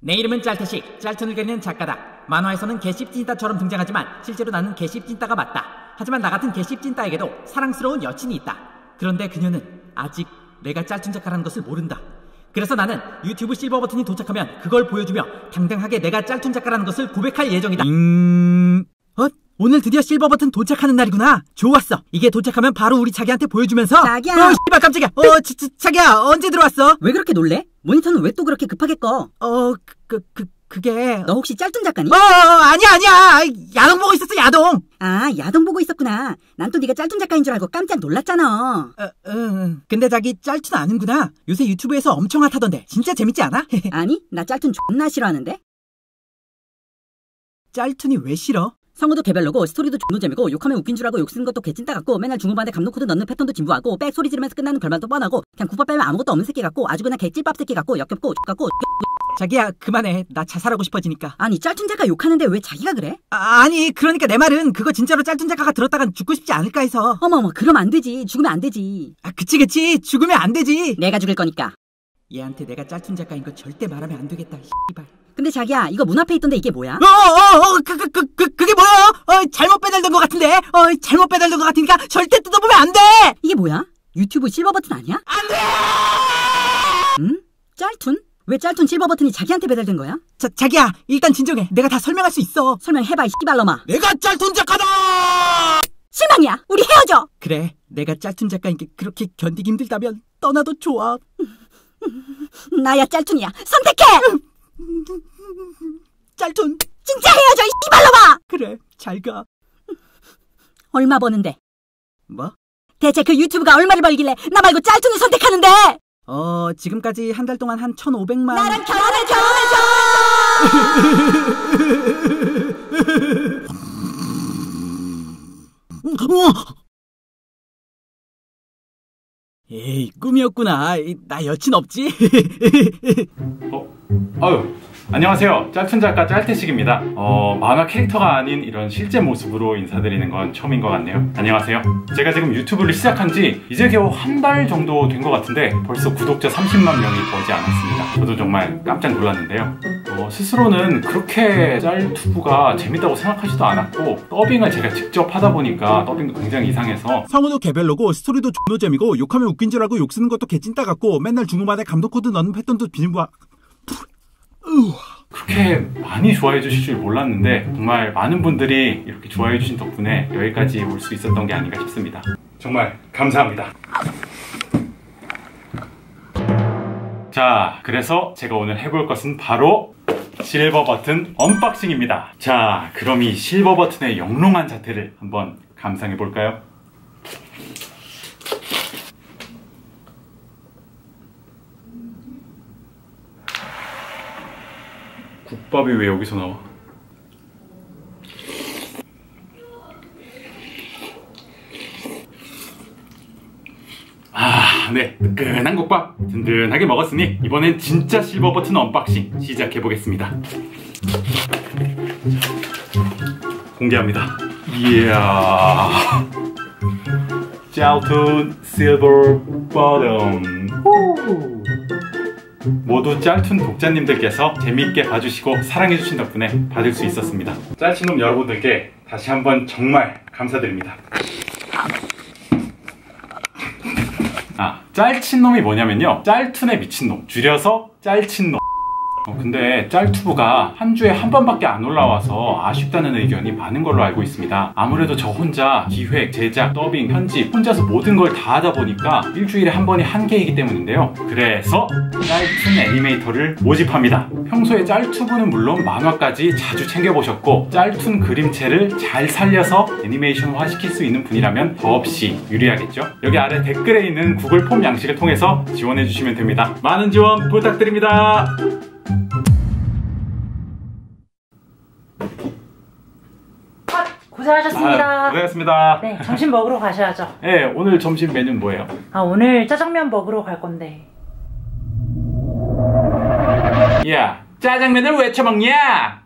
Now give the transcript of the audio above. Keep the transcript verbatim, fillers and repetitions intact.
내 이름은 짤트식, 짤툰을 그리는 작가다. 만화에서는 개씹찐따처럼 등장하지만 실제로 나는 개씹찐따가 맞다. 하지만 나 같은 개씹찐따에게도 사랑스러운 여친이 있다. 그런데 그녀는 아직 내가 짤툰 작가라는 것을 모른다. 그래서 나는 유튜브 실버 버튼이 도착하면 그걸 보여주며 당당하게 내가 짤툰 작가라는 것을 고백할 예정이다. 음... 어? 오늘 드디어 실버 버튼 도착하는 날이구나. 좋았어. 이게 도착하면 바로 우리 자기한테 보여주면서 자기야. 어 씨발 깜짝이야. 어 자, 자, 자기야 언제 들어왔어? 왜 그렇게 놀래? 모니터는 왜 또 그렇게 급하게 꺼? 어 그 그 그, 게 너 혹시 짤툰 작가니? 어, 어 아니야 아니야. 야동 보고 있었어 야동. 아 야동 보고 있었구나. 난 또 네가 짤툰 작가인 줄 알고 깜짝 놀랐잖아. 어, 응. 근데 자기 짤툰 아는구나. 요새 유튜브에서 엄청 핫하던데 진짜 재밌지 않아? 아니 나 짤툰 존나 싫어하는데. 짤툰이 왜 싫어? 성우도 개별로고 스토리도 존나 재미고 욕하면 웃긴 줄 알고 욕 쓰는 것도 개찐따 같고 맨날 중후반에 감노코드 넣는 패턴도 진부하고 빽 소리 지르면서 끝나는 결말도 뻔하고 그냥 국밥 빼면 아무것도 없는 새끼 같고 아주 그냥 개찔밥 새끼 같고 역겹고 X 같고 자기야 그만해. 나 자살하고 싶어지니까. 아니 짤툰 작가 욕하는데 왜 자기가 그래? 아, 아니 그러니까 내 말은 그거 진짜로 짤툰 작가가 들었다간 죽고 싶지 않을까 해서. 어머어머 그럼 안 되지. 죽으면 안 되지. 아 그치 그치 죽으면 안 되지. 내가 죽일 거니까. 얘한테 내가 짤툰 작가인 거 절대 말하면 안 되겠다. 씨발. 근데 자기야 이거 문 앞에 있던데 이게 뭐야? 어어어 그 그 그 그 그게 뭐야? 어 잘못 빼달던 것 같은데. 어 잘못 빼달던 것 같으니까 절대 뜯어보면 안 돼. 이게 뭐야? 유튜브 실버 버튼 아니야? 안 돼. 응? 짤툰? 왜 짤툰 실버 버튼이 자기한테 배달된 거야? 자 자기야 일단 진정해. 내가 다 설명할 수 있어. 설명해봐 이 씨발놈아. 내가 짤툰 작가다. 실망이야. 우리 헤어져. 그래 내가 짤툰 작가인 게 그렇게 견디기 힘들다면 떠나도 좋아. 나야 짤툰이야. 선택해. 짤툰. 진짜 헤어져 이 씨발놈아. 그래 잘 가. 얼마 버는데? 뭐? 대체 그 유튜브가 얼마를 벌길래 나 말고 짤툰을 선택하는데? 어 지금까지 한 달 동안 한 천오백만. 나랑 결혼해 결혼해줘. 에이 꿈이었구나. 나 여친 없지? 어? 아유 안녕하세요. 짤툰 작가 짤태식입니다. 어, 만화 캐릭터가 아닌 이런 실제 모습으로 인사드리는 건 처음인 것 같네요. 안녕하세요. 제가 지금 유튜브를 시작한 지 이제 겨우 한 달 정도 된 것 같은데 벌써 구독자 삼십만 명이 머지 않았습니다. 저도 정말 깜짝 놀랐는데요. 어, 스스로는 그렇게 짤투브가 재밌다고 생각하지도 않았고 더빙을 제가 직접 하다 보니까 더빙도 굉장히 이상해서 성우도 개별로고 스토리도 존나 재미고 욕하면 웃긴 줄 알고 욕 쓰는 것도 개찐따 같고 맨날 중후반에 감독 코드 넣는 패턴도 비밀부하. 그렇게 많이 좋아해 주실 줄 몰랐는데 정말 많은 분들이 이렇게 좋아해 주신 덕분에 여기까지 올 수 있었던 게 아닌가 싶습니다. 정말 감사합니다. 자, 그래서 제가 오늘 해볼 것은 바로 실버 버튼 언박싱입니다. 자, 그럼 이 실버 버튼의 영롱한 자태를 한번 감상해 볼까요? 국밥이 왜 여기서 나와? 아, 네. 뜨끈한 국밥 든든하게 먹었으니 이번엔 진짜 실버 버튼 언박싱 시작해보겠습니다. 공개합니다. 이야. 짤툰 실버 버튼. 모두 짤툰 독자님들께서 재미있게 봐주시고 사랑해주신 덕분에 받을 수 있었습니다. 짤친놈 여러분들께 다시 한번 정말 감사드립니다. 아, 짤친놈이 뭐냐면요, 짤툰에 미친놈, 줄여서 짤친놈. 어, 근데 짤투브가 한 주에 한 번밖에 안 올라와서 아쉽다는 의견이 많은 걸로 알고 있습니다. 아무래도 저 혼자 기획, 제작, 더빙, 편집 혼자서 모든 걸 다 하다 보니까 일주일에 한 번이 한계이기 때문인데요. 그래서 짤툰 애니메이터를 모집합니다. 평소에 짤투브는 물론 만화까지 자주 챙겨보셨고 짤툰 그림체를 잘 살려서 애니메이션화 시킬 수 있는 분이라면 더없이 유리하겠죠? 여기 아래 댓글에 있는 구글 폼 양식을 통해서 지원해주시면 됩니다. 많은 지원 부탁드립니다. 고생하셨습니다. 아, 고생하셨습니다. 네, 점심 먹으러 가셔야죠. 네, 오늘 점심 메뉴는 뭐예요? 아, 오늘 짜장면 먹으러 갈 건데. 야, 짜장면을 왜 처먹냐?